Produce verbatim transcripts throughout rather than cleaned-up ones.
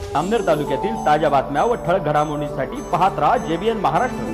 अमनेर तालुक्यातील ताज्या बातम्या व ठळक घडामोडींसाठी पाहत राहा जेबीएन महाराष्ट्र।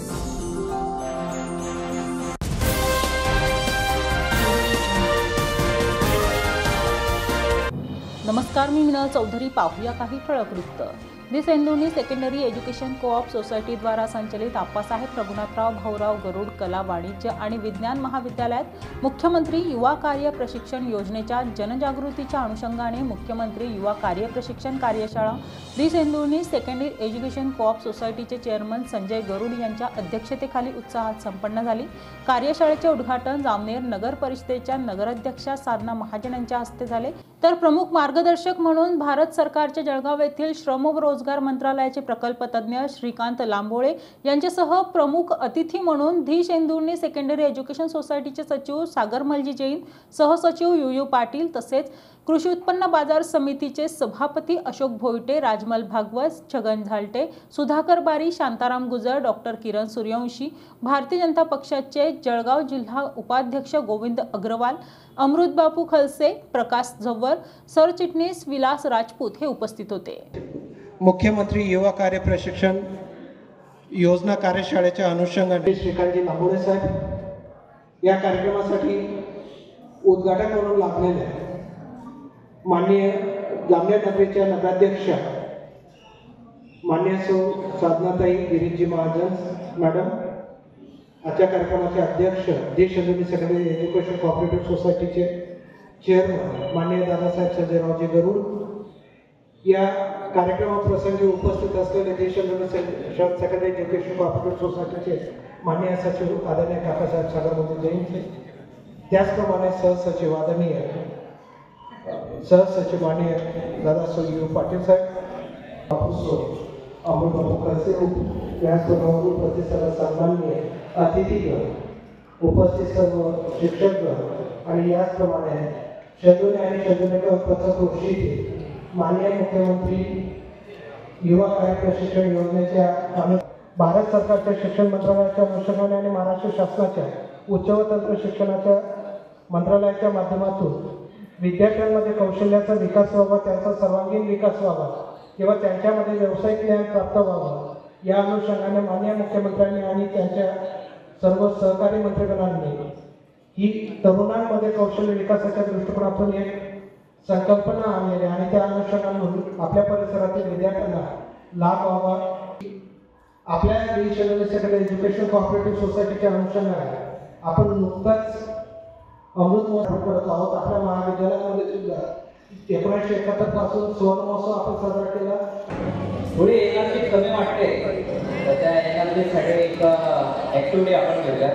नमस्कार, मी मीना चौधरी। पाहूया काही ठळक वृत्त। The Shendurni secondary education coop society द्वारा संचलित आप्पासाहेब रघुनाथराव भाऊराव गरुड कला वाणिज्य आणि विज्ञान महाविद्यालयात मुख्यमंत्री युवा कार्य प्रशिक्षण योजनेच्या जनजागृतीच्या अनुषंगाने मुख्यमंत्री युवा कार्य प्रशिक्षण कार्यशाळा the Shendurni secondary education coop सोसायटीचे चेअरमन संजय गरुड यांच्या अध्यक्षतेखाली उत्साहात संपन्न झाली। कार्यशाळेचे उद्घाटन जामनेर नगर परिषदेच्या नगराध्यक्षा साधना महाजन यांच्या हस्ते झाले, तर प्रमुख मार्गदर्शक म्हणून भारत सरकारच्या जळगाव येथील श्रम व रोजगार मंत्रालयाचे प्रकल्प तज्ञ श्रीकांत लांबोळे यांच्यासह प्रमुख अतिथी म्हणून दि सेंदुर्णी सेकंडरी एज्युकेशन सोसायटीचे सचिव सागरमलजी जैन, सहसचिव युयू पाटील तसेच कृषी उत्पन्न बाजार समितीचे सभापती अशोक भोईटे, राजमल भागवत, छगन झालटे, सुधाकर बारी, शांताराम गुजर, डॉक्टर किरण सूर्यवंशी, भारतीय जनता पक्षाचे जळगाव जिल्हा उपाध्यक्ष गोविंद अग्रवाल, अमृतबापू खलसे, प्रकाश झव्वर, सरचिटणीस विलास राजपूत हे उपस्थित होते। मुख्यमंत्री युवा कार्य प्रशिक्षण योजना कार्यशाळेच्या अनुषंगाने श्रीकांतजी लांबोळे साहेब या कार्यक्रमासाठी उद्घाटक म्हणून लाभलेले माननीय जामनेर नगरीच्या नगराध्यक्ष माननीय सौ साधनाताई गिरीजी महाजन मॅडम, आजच्या कार्यक्रमाचे अध्यक्ष the Shendurni secondary education cooperative सोसायटीचे चेअरमन माननीय दादासाहेब संजयरावजी गरुड, या कार्यक्रमाप्रसंगी उपस्थित असलेले दि सेंदुर्णी सेकंडरी एज्युकेशन कोऑपरेटिव्ह सोसायटीचे माननीय सचिव आदरणीय काकासाहेब सागरमलजी जैन, त्याचप्रमाणे सहसचिव आदरणीय सहसचिव माननीय दादा युयू पाटील साहेब, अमृतबापू खलसे, याचबरोबर उपस्थित सन्माननीय अतिथीगण, उपस्थित सर्व शिक्षकगण आणि याचप्रमाणे सेंदुर्णी आणि सेंदुर्णी पथकृषी माननीय मुख्यमंत्री युवा कार्य प्रशिक्षण योजनेच्या भारत सरकारच्या शिक्षण मंत्रालयाच्या अनुषंगाने आणि महाराष्ट्र शासनाच्या उच्च व तंत्र शिक्षणाच्या मंत्रालयाच्या माध्यमातून विद्यार्थ्यांमध्ये कौशल्याचा विकास व्हावा, त्यांचा सर्वांगीण विकास व्हावा किंवा त्यांच्यामध्ये व्यावसायिक ज्ञान प्राप्त व्हावं, या अनुषंगाने माननीय मुख्यमंत्र्यांनी आणि त्यांच्या सर्व सहकारी मंत्रिगणांनी ही तरुणांमध्ये कौशल्य विकासाच्या दृष्टिकोनातून एक संकल्पना आणलेली आणि त्या अनुषंगाने आपल्या परिसरातील विद्यार्थ्यांना लाभ व्हावा। आपल्या दि सेंदुर्णी सेकंडरी एज्युकेशन कोऑपरेटिव्ह सोसायटीच्या अनुषंगाने आपण नुकताच अमृत महोत्सव करत आहोत। आपल्या महाविद्यालयामध्ये सुद्धा एकोणीसशे एकाहत्तर पासून सुवर्ण महोत्सव आपण साजरा केला। थोडी एनर्जी कमी वाटते, तर त्या एनर्जीसाठी एक ऍक्टिव्हिटी आपण घेऊया।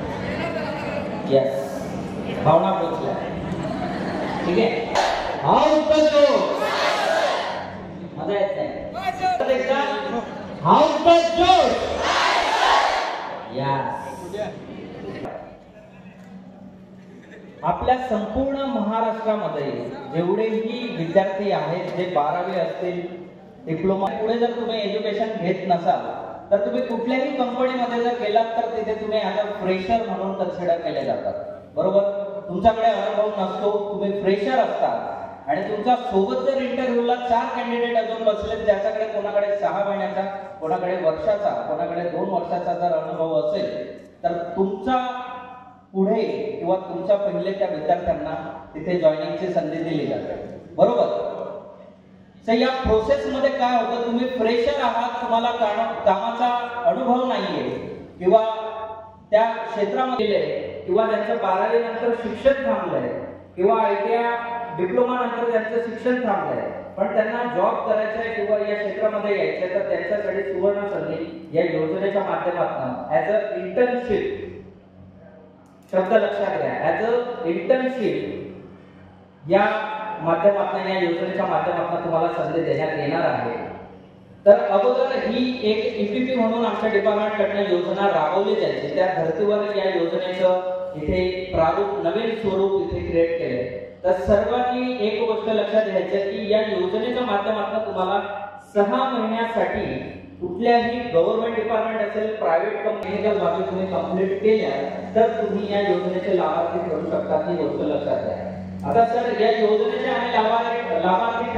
यस, भावना पोचल्या, ठीक आहे। हा उत्तर जो मजा येत नाही एकदा, हा उत्तर जो यस। आपल्या संपूर्ण महाराष्ट्रामध्ये जेवढेही विद्यार्थी आहेत, जे बारावी असतील, डिप्लोमा, पुढे जर तुम्ही एज्युकेशन घेत नसाल तर तुम्ही कुठल्याही कंपनीमध्ये जर गेलात तर तिथे तुम्ही ॲज अ फ्रेशर म्हणून कन्सिडर केले जातात, बरोबर। तुमच्याकडे अनुभव नसतो, तुम्ही फ्रेशर असतात आणि तुमच्या सोबत जर इंटरव्ह्यूला चार कॅन्डिडेट अजून बसले, ज्याच्याकडे कोणाकडे सहा महिन्याचा, कोणाकडे वर्षाचा, कोणाकडे दोन वर्षाचा जर अनुभव असेल, तर तुमचा पुढे किंवा तुमच्या पहिले त्या विद्यार्थ्यांना तिथे जॉईनिंगची संधी दिली जाते, बरोबर। तर या प्रोसेस मध्ये काय होतं, तुम्ही फ्रेशर आहात, तुम्हाला कामाचा अनुभव नाहीये किंवा त्या क्षेत्रामध्ये किंवा त्यांचं बारावी नंतर शिक्षण थांबलंय किंवा आयटीआय डिप्लोमा नंतर त्यांचं शिक्षण थांबलंय, पण त्यांना जॉब करायचा आहे किंवा या क्षेत्रामध्ये यायचं, तर त्यांच्यासाठी सुवर्ण संधी या योजनेच्या माध्यमातून ऍज अ इंटर्नशिप, शब्द लक्षात घ्या, ऍज अ इंटर्नशिप या माध्यमातून, या योजनेच्या माध्यमातून तुम्हाला संधी देण्यात येणार आहे। तर अगोदर ही एक ईपीपी म्हणून आमच्या डिपार्टमेंटकडनं योजना राबवली जायची, त्या धर्तीवर या योजनेचं इथे प्रारूप, नवीन स्वरूप इथे क्रिएट केले। तर सर्वांनी एक गोष्ट लक्षात घ्यायची की या योजनेच्या माध्यमातून तुम्हाला सहा महिन्यासाठी कुठल्याही गव्हर्नमेंट डिपार्टमेंट असेल, प्रायव्हेट कंपनीच्या बाबी तुम्ही कंप्लीट केल्या तर तुम्ही या योजनेचे लाभार्थी ठरू शकता, ही गोष्ट लक्षात घ्या। आता सर, या योजनेचे आम्ही लाभार्थी लाभार्थी ठरणार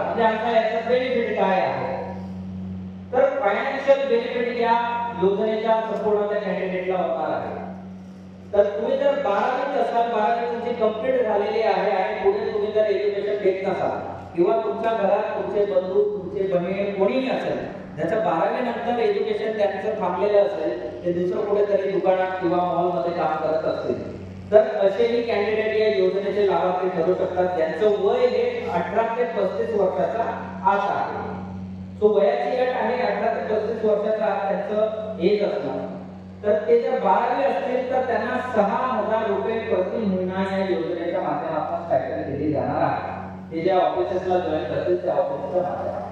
म्हणजे आता याचा बेनिफिट काय आहे, तर फायनान्शियल बेनिफिट या योजनेच्या संपूर्ण त्या कॅन्डिडेटला होणार आहे. तर तुम्ही जर बारावीत असाल, बारावी तुमची कंप्लीट झालेली आहे आणि पुढे तुम्ही जर एज्युकेशन घेत नसाल किंवा तुमच्या घरात तुमचे बंधू तुमचे बहीण कोणीही असेल ज्याचं बारावी नंतर एज्युकेशन त्यांचं थांबलेलं असेल, ते दुसरं कुठेतरी दुकानात किंवा मॉलमध्ये काम करत असतील, तर असेही कॅन्डिडेट या योजनेचे लाभार्थी ठरू शकतात ज्यांचं वय हे अठरा ते पस्तीस वर्षाचा आत आहे. तो वयाची अट आहे अठरा ते पस्तीस वर्षाचा आत त्यांचं एज असणार. तर ते जर बारावी असतील तर त्यांना सहा हजार रुपये प्रति महिना या योजनेच्या माध्यमातून स्टायपेंड दिली जाणार आहे. ते ज्या ऑफिसला जॉईन करतील त्या ऑफिसच्या माध्यमातून.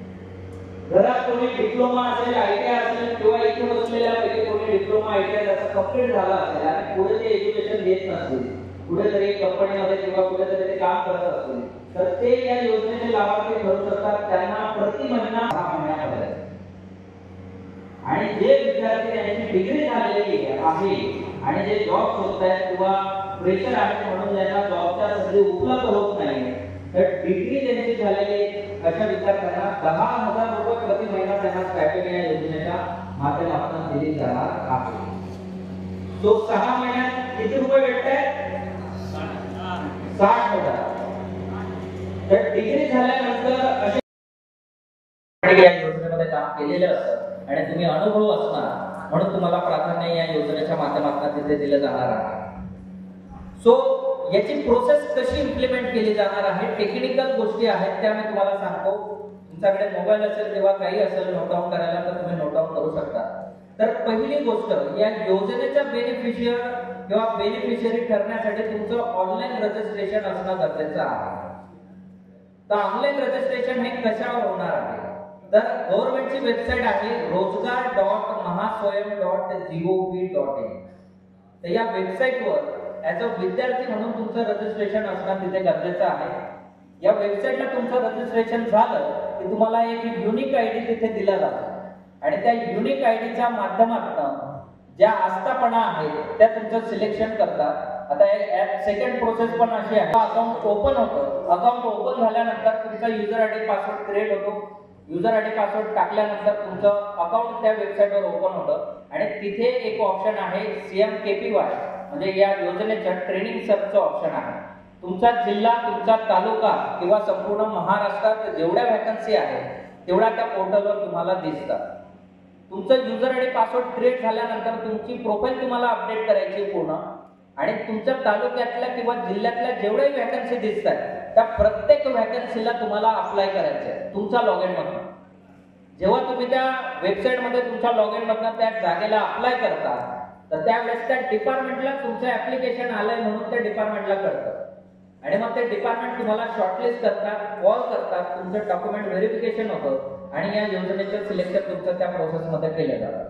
घरात कोणी डिप्लोमा असेल, आयटीआय असेल किंवा इथे बसलेल्यापैकी कोणी डिप्लोमा आयटीआय त्याचा कंप्लीट झाला असेल आणि पुढे ते एज्युकेशन घेत नसतील, कुठेतरी कंपनीमध्ये किंवा कुठेतरी ते काम करत असतील, तर ते या योजनेचे लाभार्थी ठरू शकतात. त्यांना प्रति महिना सहा महिन्यापर्यंत. आणि जे विद्यार्थी यांची डिग्री झालेली आहे आणि जे जॉब शोधत आहेत किंवा प्रेशर आहे म्हणून त्यांना जॉबच्या संधी उपलब्ध होत नाही, तर डिग्री ज्यांची झालेली अशा विद्यार्थ्यांना दहा हजार रुपये प्रति महिना त्यांना स्टायपेंड या योजनेच्या माध्यमातून दिली जाणार आहे. तो सहा महिन्यात किती रुपये भेटतात? साठ हजार. तर डिग्री झाल्यानंतर अशी या योजनेमध्ये काम केलेलं असतं आणि तुम्ही अनुभव असणार म्हणून तुम्हाला प्राधान्य या योजनेच्या माध्यमातून तिथे दिलं जाणार आहे. सो याची प्रोसेस कशी इम्प्लिमेंट केली जाणार आहे, टेक्निकल गोष्टी आहेत त्या मी तुम्हाला सांगतो. तुमच्याकडे मोबाईल असेल किंवा काही असेल नोट डाऊन करायला तर तुम्ही नोट डाऊन करू शकता. तर पहिली गोष्ट, या योजनेच्या बेनिफिशियर किंवा बेनिफिशियरी ठरण्यासाठी तुमचं ऑनलाईन रजिस्ट्रेशन असणं गरजेचं आहे. तर ऑनलाईन रजिस्ट्रेशन हे कशावर होणार आहे, तर गव्हर्नमेंटची वेबसाईट आहे Rojgar dot Mahaswayam dot gov in इन. तर या वेबसाईटवर ऍज अ विद्यार्थी म्हणून तुमचं रजिस्ट्रेशन असणं तिथे गरजेचं आहे. या वेबसाईटला तुमचं रजिस्ट्रेशन झालं की तुम्हाला एक युनिक आयडी तिथे दिला जातो आणि त्या युनिक आयडीच्या माध्यमातून ज्या आस्थापना आहेत त्या तुमचं सिलेक्शन करतात. आता सेकंड प्रोसेस पण अशी आहे, अकाउंट ओपन होतं. अकाउंट ओपन झाल्यानंतर तुमचा युजर आयडी पासवर्ड क्रिएट होतो. युजर आयडी पासवर्ड टाकल्यानंतर तुमचं अकाउंट त्या वेबसाईटवर ओपन होतं आणि तिथे एक ऑप्शन आहे सीएम केपीवाय म्हणजे या योजनेचं ट्रेनिंग सर्चचं ऑप्शन आहे. तुमचा जिल्हा, तुमचा तालुका किंवा संपूर्ण महाराष्ट्रात जेवढ्या वॅकन्सी आहेत तेवढ्या त्या पोर्टलवर तुम्हाला दिसतात. तुमचं युजर आयडी पासवर्ड क्रिएट झाल्यानंतर तुमची प्रोफाईल तुम्हाला अपडेट करायची पूर्ण आणि तुमच्या तालुक्यातल्या किंवा जिल्ह्यातल्या जेवढ्याही वॅकन्सी दिसतात त्या प्रत्येक वॅकन्सीला तुम्हाला अप्लाय करायचं आहे तुमच्या लॉग इन मधून. जेव्हा तुम्ही त्या वेबसाईटमध्ये तुमच्या लॉग इन मधून त्या जागेला अप्लाय करता तर त्यावेळेस त्या डिपार्टमेंटला तुमचं ऍप्लिकेशन आलंय म्हणून त्या डिपार्टमेंटला कळतं आणि मग ते डिपार्टमेंट तुम्हाला शॉर्टलिस्ट करतात, कॉल करतात, तुमचं डॉक्युमेंट व्हेरिफिकेशन होतं आणि या योजनेचं सिलेक्शन तुमचं त्या प्रोसेसमध्ये केलं जातं.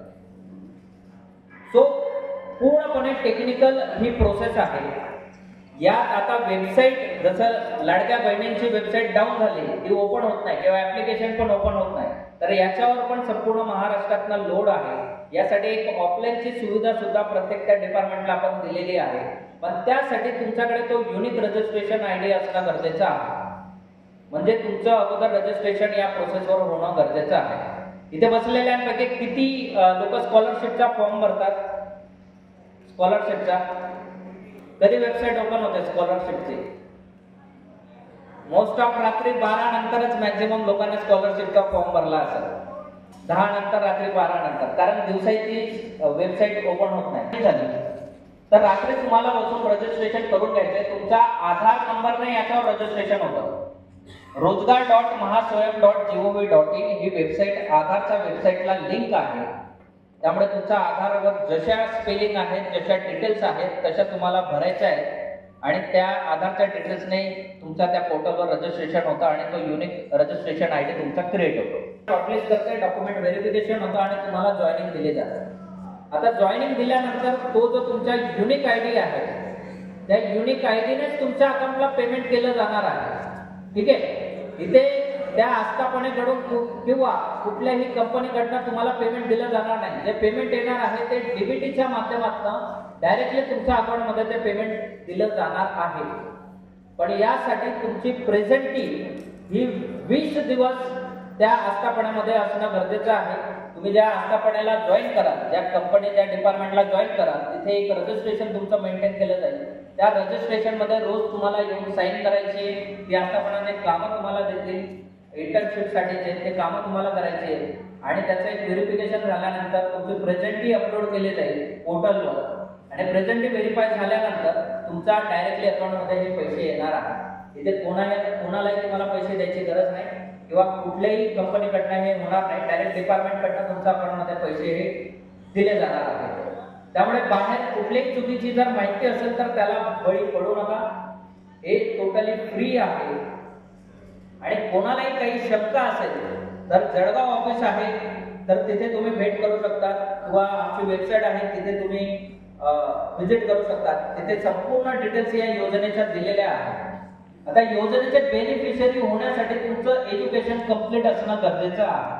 सो पूर्णपणे टेक्निकल ही प्रोसेस आहे. यात आता वेबसाईट जसं लाडक्या बहिणींची वेबसाईट डाऊन झाली ती ओपन होत नाही किंवा ऍप्लिकेशन पण ओपन होत नाही, तर याच्यावर पण संपूर्ण महाराष्ट्रातनं लोड आहे. यासाठी एक ऑफलाईनची सुविधा सुद्धा प्रत्येक त्या डिपार्टमेंटला आपण दिलेली आहे. पण त्यासाठी तुमच्याकडे तो युनिक रजिस्ट्रेशन आयडी असणं गरजेचं आहे. म्हणजे तुमचं अगोदर रजिस्ट्रेशन या प्रोसेसवर होणं गरजेचं आहे. इथे बसलेल्यांपैकी किती लोक स्कॉलरशिपचा फॉर्म भरतात? स्कॉलरशिपचा कधी वेबसाईट ओपन होते स्कॉलरशिपची? मोस्ट ऑफ रात्री बारा नंतरच मॅक्झिमम लोकांनी स्कॉलरशिपचा फॉर्म भरला असेल. दहा नंतर, रात्री बारा नंतर, कारण दिवसाची वेबसाईट ओपन होत नाही झाली. तर रात्री तुम्हाला बसून रजिस्ट्रेशन करून घ्यायचंय. तुमचा आधार नंबरने याच्यावर रजिस्ट्रेशन होतं. Rojgar dot Mahaswayam dot gov in इन ही वेबसाईट आधारच्या वेबसाईटला लिंक आहे. त्यामुळे तुमच्या आधारवर जशा स्पेलिंग आहेत, जशा डिटेल्स आहेत तशा तुम्हाला भरायच्या आहेत आणि त्या आधारच्या डिटेल्सने तुमच्या त्या पोर्टलवर रजिस्ट्रेशन होतं आणि तो युनिक रजिस्ट्रेशन आयडी तुमचा क्रिएट होतो. शॉर्टलिस्ट करते, डॉक्युमेंट व्हेरिफिकेशन होतं आणि तुम्हाला जॉईनिंग दिली जाते. आता जॉईनिंग दिल्यानंतर तो जो तुमचा युनिक आयडी आहे त्या युनिक आयडीनेच तुमच्या अकाउंटला पेमेंट केलं जाणार आहे. ठीक आहे. इथे त्या आस्थापनेकडून किंवा कुठल्याही कंपनीकडनं तुम्हाला पेमेंट दिलं जाणार नाही. जे पेमेंट येणार आहे ते डीबीटीच्या माध्यमातून डायरेक्टली तुमच्या अकाउंटमध्ये ते पेमेंट दिलं जाणार आहे. पण यासाठी तुमची प्रेझेंटी ही वीस दिवस त्या आस्थापनामध्ये असणं गरजेचं आहे. तुम्ही ज्या आस्थापनेला जॉईन कराल, ज्या कंपनी ज्या डिपार्टमेंटला जॉईन कराल, तिथे एक रजिस्ट्रेशन तुमचं मेंटेन केलं जाईल. त्या रजिस्ट्रेशन मध्ये रोज तुम्हाला येऊन साईन करायची. ती आस्थापनाने कामं तुम्हाला देतील, इंटर्नशिपसाठी जे ते कामं तुम्हाला करायचे आणि त्याचं एक व्हेरिफिकेशन झाल्यानंतर तुमची प्रेझेंटही अपलोड केली जाईल पोर्टलवर आणि प्रेझेंटही व्हेरीफाय झाल्यानंतर तुमचा डायरेक्टली अकाउंटमध्ये हे पैसे येणार आहेत. इथे कोणाला कोणालाही तुम्हाला पैसे द्यायची गरज नाही किंवा कुठल्याही कंपनीकडनं हे होणार नाही. डायरेक्ट डिपार्टमेंटकडनं तुमच्या अकाउंटमध्ये पैसे हे दिले जाणार आहेत. त्यामुळे बाहेर कुठल्याही चुकीची जर माहिती असेल तर त्याला बळी पडू नका. हे टोटली फ्री आहे. आणि कोणालाही काही शंका असेल तर जळगाव ऑफिस आहे, तर तिथे तुम्ही भेट करू शकता किंवा आमची वेबसाईट आहे तिथे तुम्ही व्हिजिट करू शकता. तिथे संपूर्ण डिटेल्स या योजनेच्या दिलेल्या आहेत. आता योजनेचे बेनिफिशियरी होण्यासाठी तुमचं एज्युकेशन कंप्लीट असणं गरजेचं आहे.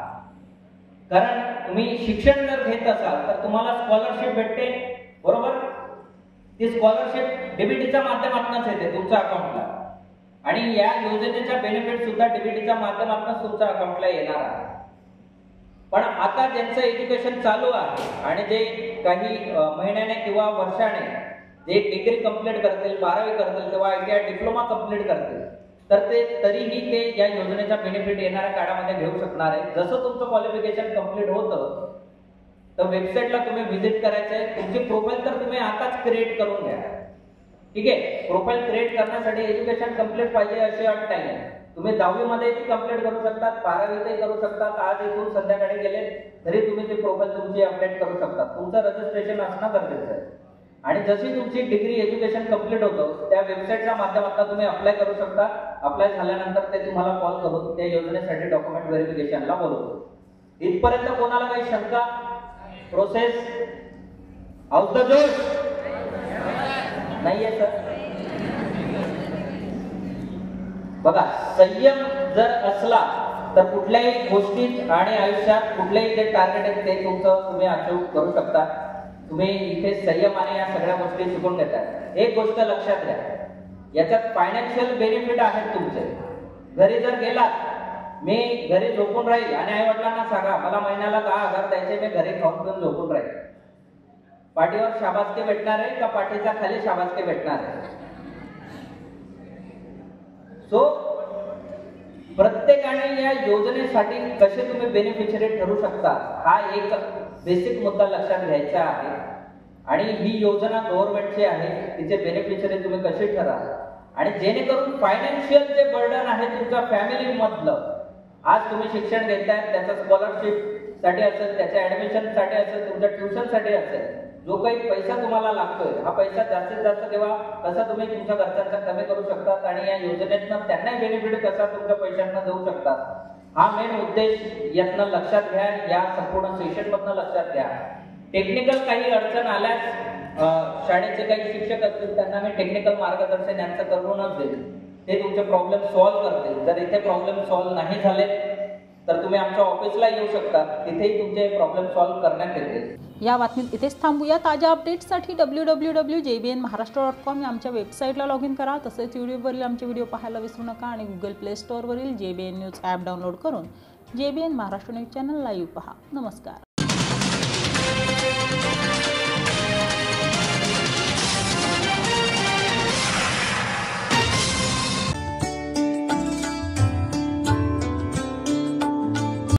कारण तुम्ही शिक्षण जर घेत असाल तर तुम्हाला स्कॉलरशिप भेटते, बरोबर. ती स्कॉलरशिप डीबीटीच्या माध्यमातूनच येते तुमच्या अकाउंटला आणि या योजनेच्या बेनिफिट सुद्धा डीबीटीच्या माध्यमातून तुमच्या अकाउंटला येणार आहे. पण आता ज्यांचं एज्युकेशन चालू आहे आणि जे काही महिन्याने किंवा वर्षाने जे डिग्री कंप्लीट करतील, बारावी करतील किंवा आयटीआय डिप्लोमा कंप्लीट करतील, तर ते तरीही ते या योजनेचा बेनिफिट येणाऱ्या काळामध्ये घेऊ शकणार आहे. जसं तुमचं क्वालिफिकेशन कंप्लीट होतं तर वेबसाईटला तुम्ही व्हिजिट करायचंय. तुमची प्रोफाईल तर तुम्ही आताच क्रिएट करून घ्या. ठीक आहे. प्रोफाईल क्रिएट करण्यासाठी एज्युकेशन कंप्लीट पाहिजे अशी अट नाही. तुम्ही दहावी मध्ये ती कंप्लीट करू शकतात, बारावीतही करू शकतात. आज इथून संध्याकाळी गेले तरी तुम्ही ती प्रोफाईल तुमची अपडेट करू शकता. तुमचं रजिस्ट्रेशन असणं गरजेचं आहे. आणि जशी तुमची डिग्री एज्युकेशन कंप्लीट होतं त्या वेबसाईटच्या माध्यमातून तुम्ही अप्लाय करू शकता. अप्लाय झाल्यानंतर ते तुम्हाला कॉल करून त्या योजनेसाठी डॉक्युमेंट व्हेरिफिकेशनला बोलवतो. इथपर्यंत कोणाला काही शंका? प्रोसेस हाऊस द जोश नाहीये सर. बघा, संयम जर असला तर कुठल्याही गोष्टीत आणि आयुष्यात कुठलेही जे टार्गेट आहे ते तुमचं तुम्ही अचीव करू शकता. तुम्ही इथे संयम आणि या सगळ्या गोष्टी शिकून घेतात. एक गोष्ट लक्षात घ्या, याच्यात फायनान्शियल बेनिफिट आहेत तुमचे. घरी जर गेलात, मी घरी झोपून राहील आणि आई वडिलांना सांगा मला महिन्याला दहा हजार द्यायचे, मी घरी खाऊन पिऊन झोपून राहील. पाठीवर शाबासकी भेटणार आहे का पाठीच्या खाली शाबासकी भेटणार आहे? सो प्रत्येकाने या योजनेसाठी कसे तुम्ही बेनिफिशियरी ठरू शकता हा एक बेसिक मुद्दा लक्षात घ्यायचा आहे. आणि ही योजना गव्हर्नमेंटची आहे, तिचे बेनिफिशियरी तुम्ही कसे ठरा आणि जेणेकरून फायनान्शियल जे बर्डन आहे तुमच्या फॅमिली मधलं, आज तुम्ही शिक्षण घेताय त्याचं स्कॉलरशिप साठी असेल, त्याच्या ऍडमिशन साठी असेल, तुमच्या ट्युशन साठी असेल, जो काही पैसा तुम्हाला लागतोय हा पैसा जास्तीत जास्त तेव्हा कसा तुम्ही तुमच्या खर्चाचा कमी करू शकतात आणि या योजनेतनं त्यांना बेनिफिट कसा तुमच्या पैशांना देऊ शकतात हा मेन उद्देश यातनं लक्षात घ्या. या संपूर्ण सेशन मधनं लक्षात घ्या. टेक्निकल काही अडचण आल्यास शाळेचे काही शिक्षक असतील त्यांना मी टेक्निकल मार्गदर्शन यांचं करूनच देईल. ते तुमचे प्रॉब्लेम सॉल्व्ह करतील. जर इथे प्रॉब्लेम सॉल्व्ह नाही झाले तर तुम्ही आमच्या ऑफिसला येऊ शकता, तिथेही तुमचे प्रॉब्लेम सॉल्व्ह करण्यात येतील. या बातमीत इथेच थांबूया. ताज्या अपडेट्ससाठी W W W J B N Maharashtra dot com या आमच्या वेबसाईटला लॉग इन करा. तसेच यूट्यूबवरील आमचे व्हिडिओ पाहायला विसरू नका आणि गुगल प्ले स्टोअरवरील J B N news app download करून J B N Maharashtra news channel live पहा. नमस्कार.